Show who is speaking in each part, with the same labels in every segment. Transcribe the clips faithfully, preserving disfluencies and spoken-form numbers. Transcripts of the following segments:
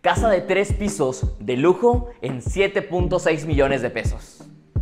Speaker 1: Casa de tres pisos de lujo en siete punto seis millones de pesos.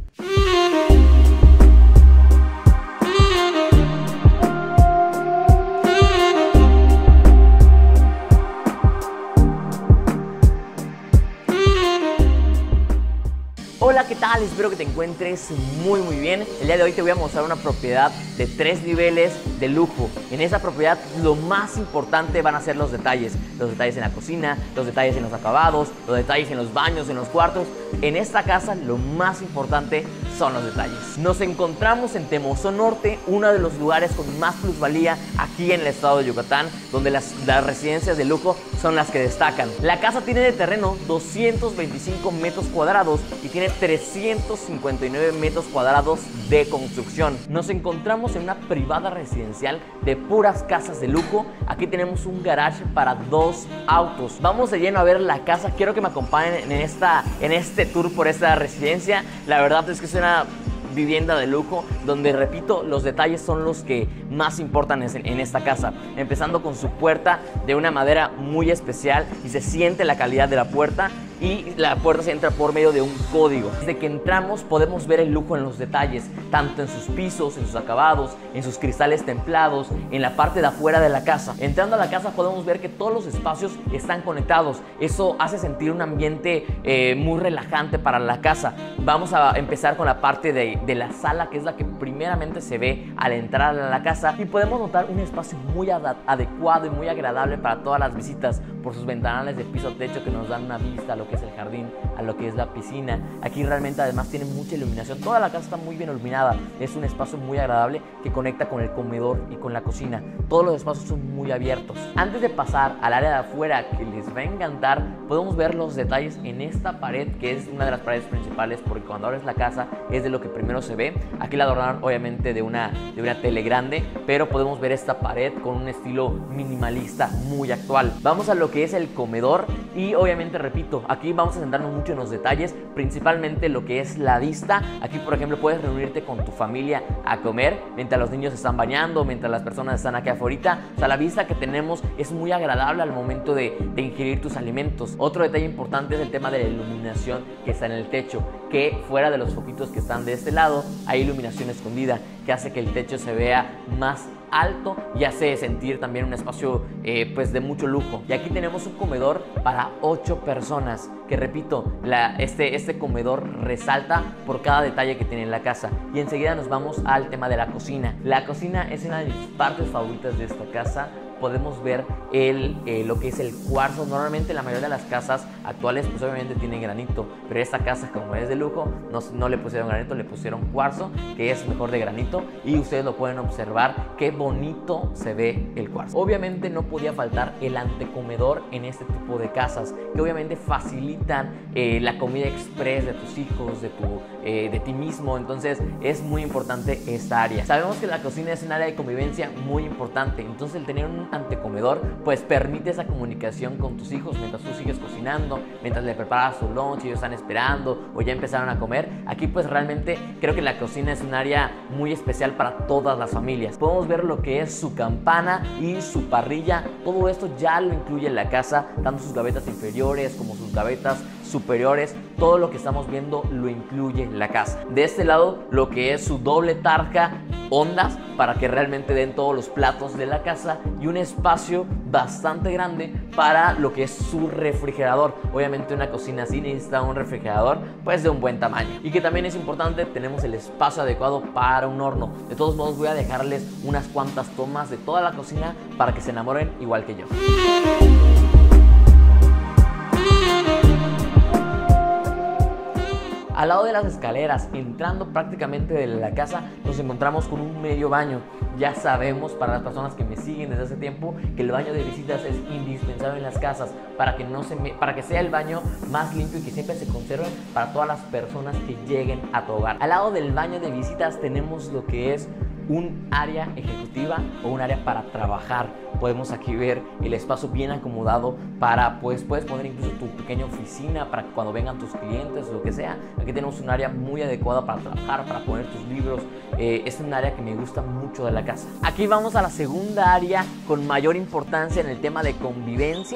Speaker 1: Hola, ¿qué tal? Espero que te encuentres muy muy bien. El día de hoy te voy a mostrar una propiedad de tres niveles de lujo. En esta propiedad lo más importante van a ser los detalles. Los detalles en la cocina, los detalles en los acabados, los detalles en los baños, en los cuartos. En esta casa lo más importante son los detalles. Nos encontramos en Temozón Norte, uno de los lugares con más plusvalía aquí en el estado de Yucatán, donde las, las residencias de lujo son las que destacan. La casa tiene de terreno doscientos veinticinco metros cuadrados y tiene trescientos cincuenta y nueve metros cuadrados de construcción. Nos encontramos en una privada residencial de puras casas de lujo. Aquí tenemos un garage para dos autos. Vamos de lleno a ver la casa. Quiero que me acompañen en, esta, en este tour por esta residencia. La verdad es que es una vivienda de lujo donde, repito, los detalles son los que más importan en esta casa, empezando con su puerta de una madera muy especial y se siente la calidad de la puerta. Y la puerta se entra por medio de un código. Desde que entramos podemos ver el lujo en los detalles, tanto en sus pisos, en sus acabados, en sus cristales templados, en la parte de afuera de la casa. Entrando a la casa podemos ver que todos los espacios están conectados. Eso hace sentir un ambiente eh, muy relajante para la casa. Vamos a empezar con la parte de, de la sala, que es la que primeramente se ve al entrar a la casa. Y podemos notar un espacio muy adecuado y muy agradable para todas las visitas por sus ventanales de piso a techo que nos dan una vista a lo que es el jardín, a lo que es la piscina. Aquí realmente además tiene mucha iluminación. Toda la casa está muy bien iluminada. Es un espacio muy agradable que conecta con el comedor y con la cocina. Todos los espacios son muy abiertos. Antes de pasar al área de afuera, que les va a encantar, podemos ver los detalles en esta pared, que es una de las paredes principales, porque cuando abres la casa es de lo que primero se ve. Aquí la adornaron obviamente de una, de una tele grande, pero podemos ver esta pared con un estilo minimalista muy actual. Vamos a lo que es el comedor y obviamente, repito, aquí vamos a centrarnos mucho en los detalles, principalmente lo que es la vista. Aquí, por ejemplo, puedes reunirte con tu familia a comer mientras los niños se están bañando, mientras las personas están aquí afuera. O sea, la vista que tenemos es muy agradable al momento de, de ingerir tus alimentos. Otro detalle importante es el tema de la iluminación que está en el techo, que fuera de los foquitos que están de este lado hay iluminación escondida que hace que el techo se vea más alto y hace sentir también un espacio eh, pues de mucho lujo. Y aquí tenemos un comedor para ocho personas, que repito, la, este, este comedor resalta por cada detalle que tiene en la casa. Y enseguida nos vamos al tema de la cocina. La cocina es una de mis partes favoritas de esta casa. Podemos ver el, eh, lo que es el cuarzo. Normalmente la mayoría de las casas actuales pues obviamente tienen granito, pero esta casa, como es de lujo, no, no le pusieron granito, le pusieron cuarzo, que es mejor de granito, y ustedes lo pueden observar qué bonito se ve el cuarzo. Obviamente no podía faltar el antecomedor en este tipo de casas, que obviamente facilitan eh, la comida express de tus hijos, de, tu, eh, de ti mismo. Entonces es muy importante esta área. Sabemos que la cocina es un área de convivencia muy importante, entonces el tener un antecomedor pues permite esa comunicación con tus hijos mientras tú sigues cocinando, mientras le preparas su lunch y ellos están esperando o ya empezaron a comer. Aquí pues realmente creo que la cocina es un área muy especial para todas las familias. Podemos ver lo que es su campana y su parrilla. Todo esto ya lo incluye en la casa, tanto sus gavetas inferiores como sus gavetas superiores. Todo lo que estamos viendo lo incluye la casa. De este lado, lo que es su doble tarja ondas para que realmente den todos los platos de la casa, y un espacio bastante grande para lo que es su refrigerador. Obviamente una cocina así necesita un refrigerador pues de un buen tamaño, y que también es importante, tenemos el espacio adecuado para un horno. De todos modos voy a dejarles unas cuantas tomas de toda la cocina para que se enamoren igual que yo. Al lado de las escaleras, entrando prácticamente de la casa, nos encontramos con un medio baño. Ya sabemos, para las personas que me siguen desde hace tiempo, que el baño de visitas es indispensable en las casas para que, no se me, para que sea el baño más limpio y que siempre se conserve para todas las personas que lleguen a tu hogar. Al lado del baño de visitas tenemos lo que es un área ejecutiva o un área para trabajar. Podemos aquí ver el espacio bien acomodado para, pues, puedes poner incluso tu pequeña oficina para que cuando vengan tus clientes o lo que sea. Aquí tenemos un área muy adecuada para trabajar, para poner tus libros. Eh, es un área que me gusta mucho de la casa. Aquí vamos a la segunda área con mayor importancia en el tema de convivencia,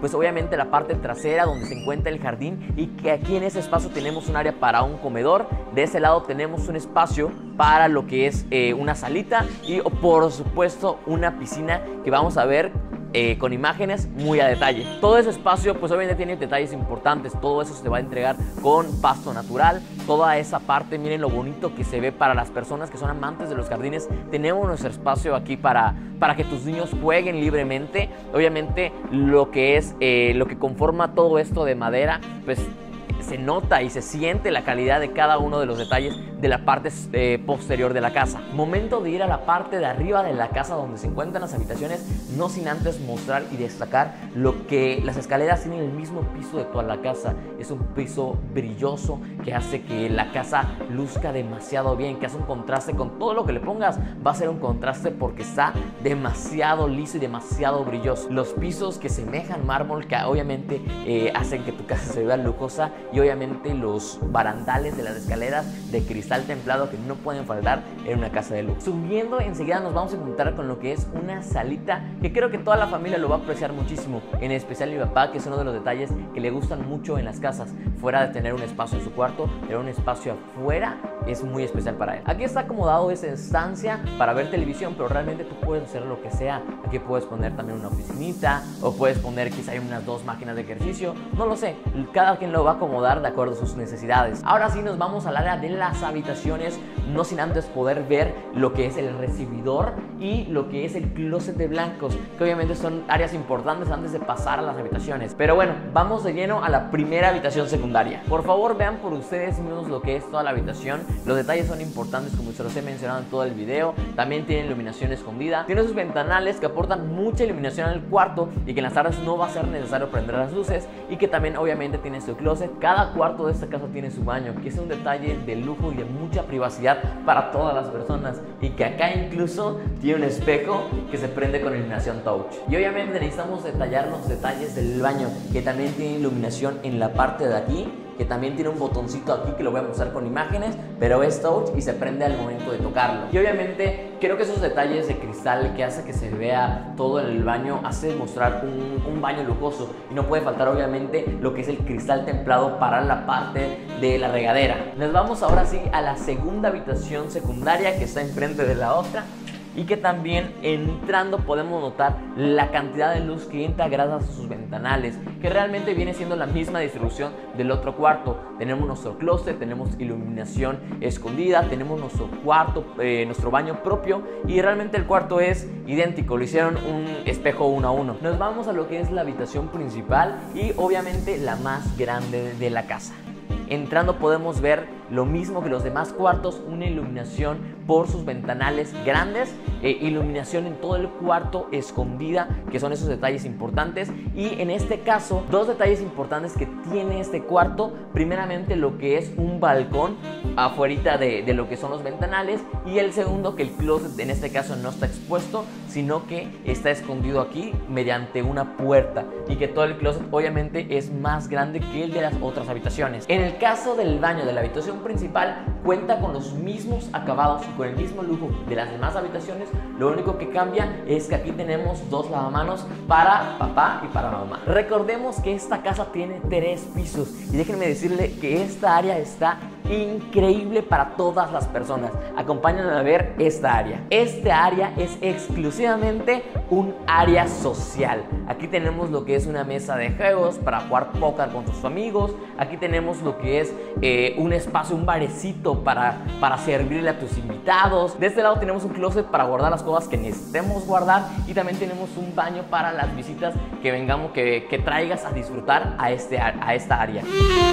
Speaker 1: pues obviamente la parte trasera donde se encuentra el jardín, y que aquí en ese espacio tenemos un área para un comedor. De ese lado tenemos un espacio para lo que es eh, una salita y por supuesto una piscina que vamos a ver Eh, con imágenes muy a detalle. Todo ese espacio pues obviamente tiene detalles importantes. Todo eso se va a entregar con pasto natural. Toda esa parte, miren lo bonito que se ve para las personas que son amantes de los jardines. Tenemos nuestro espacio aquí para, para que tus niños jueguen libremente. Obviamente lo que es eh, lo que conforma todo esto de madera, pues se nota y se siente la calidad de cada uno de los detalles de la parte eh, posterior de la casa. Momento de ir a la parte de arriba de la casa donde se encuentran las habitaciones, no sin antes mostrar y destacar lo que las escaleras tienen el mismo piso de toda la casa. Es un piso brilloso que hace que la casa luzca demasiado bien, que hace un contraste con todo lo que le pongas. Va a ser un contraste porque está demasiado liso y demasiado brilloso. Los pisos que semejan mármol, que obviamente eh, hacen que tu casa se vea lujosa, y obviamente los barandales de las escaleras de cristal templado que no pueden faltar en una casa de lujo. Subiendo enseguida nos vamos a encontrar con lo que es una salita que creo que toda la familia lo va a apreciar muchísimo, en especial mi papá, que es uno de los detalles que le gustan mucho en las casas. Fuera de tener un espacio en su cuarto, tener un espacio afuera es muy especial para él. Aquí está acomodado esa estancia para ver televisión, pero realmente tú puedes hacer lo que sea. Aquí puedes poner también una oficinita, o puedes poner quizá unas dos máquinas de ejercicio, no lo sé, cada quien lo va a acomodar de acuerdo a sus necesidades. Ahora sí nos vamos al área de las habitaciones, no sin antes poder ver lo que es el recibidor y lo que es el closet de blancos, que obviamente son áreas importantes antes de pasar a las habitaciones. Pero bueno, vamos de lleno a la primera habitación secundaria. Por favor, vean por ustedes mismos lo que es toda la habitación. Los detalles son importantes, como se los he mencionado en todo el video. También tiene iluminación escondida, tiene sus ventanales que aportan mucha iluminación al cuarto y que en las tardes no va a ser necesario prender las luces, y que también obviamente tiene su closet. Cada cuarto de esta casa tiene su baño, que es un detalle de lujo y de mucha privacidad para todas las personas, y que acá incluso tiene un espejo que se prende con iluminación touch. Y obviamente necesitamos detallar los detalles del baño, que también tiene iluminación en la parte de aquí, que también tiene un botoncito aquí que lo voy a mostrar con imágenes, pero es touch y se prende al momento de tocarlo. Y obviamente creo que esos detalles de cristal que hace que se vea todo en el baño hace mostrar un, un baño lujoso, y no puede faltar obviamente lo que es el cristal templado para la parte de la regadera. Nos vamos ahora sí a la segunda habitación secundaria, que está enfrente de la otra, y que también entrando podemos notar la cantidad de luz que entra gracias a sus ventanales, que realmente viene siendo la misma distribución del otro cuarto. Tenemos nuestro closet, tenemos iluminación escondida, tenemos nuestro cuarto, eh, nuestro baño propio, y realmente el cuarto es idéntico, lo hicieron un espejo uno a uno. Nos vamos a lo que es la habitación principal y obviamente la más grande de la casa. Entrando podemos ver lo mismo que los demás cuartos, una iluminación por sus ventanales grandes, eh, iluminación en todo el cuarto escondida, que son esos detalles importantes. Y en este caso, dos detalles importantes que tiene este cuarto: primeramente lo que es un balcón afuera de, de lo que son los ventanales, y el segundo, que el closet en este caso no está expuesto, sino que está escondido aquí mediante una puerta, y que todo el closet obviamente es más grande que el de las otras habitaciones. En el caso del baño de la habitación principal, cuenta con los mismos acabados y con el mismo lujo de las demás habitaciones. Lo único que cambia es que aquí tenemos dos lavamanos para papá y para mamá. Recordemos que esta casa tiene tres pisos, y déjenme decirle que esta área está increíble para todas las personas. Acompáñenme a ver esta área. Este área es exclusivamente un área social. Aquí tenemos lo que es una mesa de juegos para jugar póker con tus amigos. Aquí tenemos lo que es eh, un espacio, un barecito para, para servirle a tus invitados. De este lado tenemos un closet para guardar las cosas que necesitemos guardar, y también tenemos un baño para las visitas que vengamos, que, que traigas a disfrutar a, este, a esta área.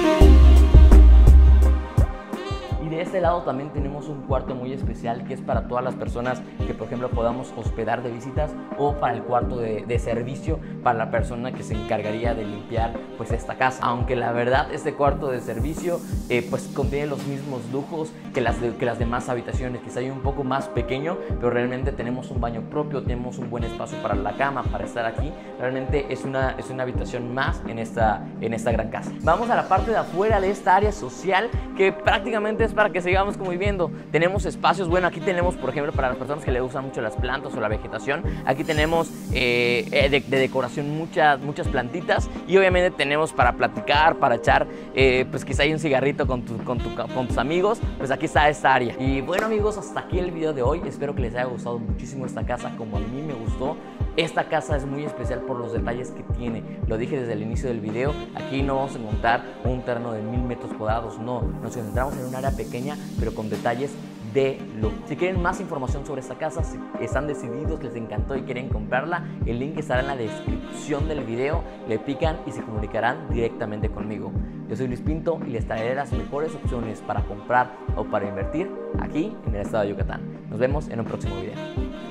Speaker 1: De este lado también tenemos un cuarto muy especial, que es para todas las personas que por ejemplo podamos hospedar de visitas, o para el cuarto de, de servicio para la persona que se encargaría de limpiar pues esta casa. Aunque la verdad este cuarto de servicio eh, pues contiene los mismos lujos que las, de, que las demás habitaciones, quizá hay un poco más pequeño, pero realmente tenemos un baño propio, tenemos un buen espacio para la cama, para estar aquí. Realmente es una, es una habitación más en esta, en esta gran casa. Vamos a la parte de afuera de esta área social, que prácticamente es para que sigamos conviviendo. Tenemos espacios, bueno, aquí tenemos, por ejemplo, para las personas que les gustan mucho las plantas o la vegetación, aquí tenemos eh, de, de decoración muchas, muchas plantitas, y obviamente tenemos para platicar, para echar, eh, pues quizá hay un cigarrito con, tu, con, tu, con tus amigos, pues aquí está esta área. Y bueno, amigos, hasta aquí el video de hoy. Espero que les haya gustado muchísimo esta casa como a mí me gustó. Esta casa es muy especial por los detalles que tiene. Lo dije desde el inicio del video, aquí no vamos a encontrar un terreno de mil metros cuadrados, no, nos encontramos en un área pequeña pero con detalles de lujo. Si quieren más información sobre esta casa, si están decididos, les encantó y quieren comprarla, el link estará en la descripción del video, le pican y se comunicarán directamente conmigo. Yo soy Luis Pinto y les traeré las mejores opciones para comprar o para invertir aquí en el estado de Yucatán. Nos vemos en un próximo video.